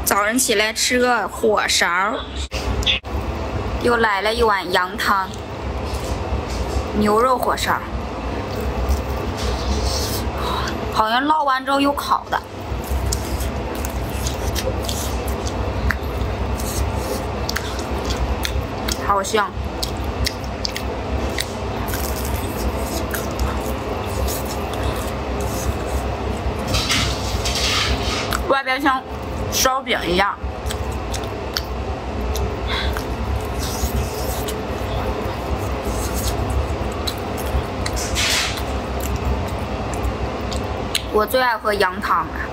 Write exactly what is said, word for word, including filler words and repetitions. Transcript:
早上起来吃个火烧，又来了一碗羊汤，牛肉火烧，好像烙完之后又烤的，好香。外边像烧饼一样，我最爱喝羊汤了。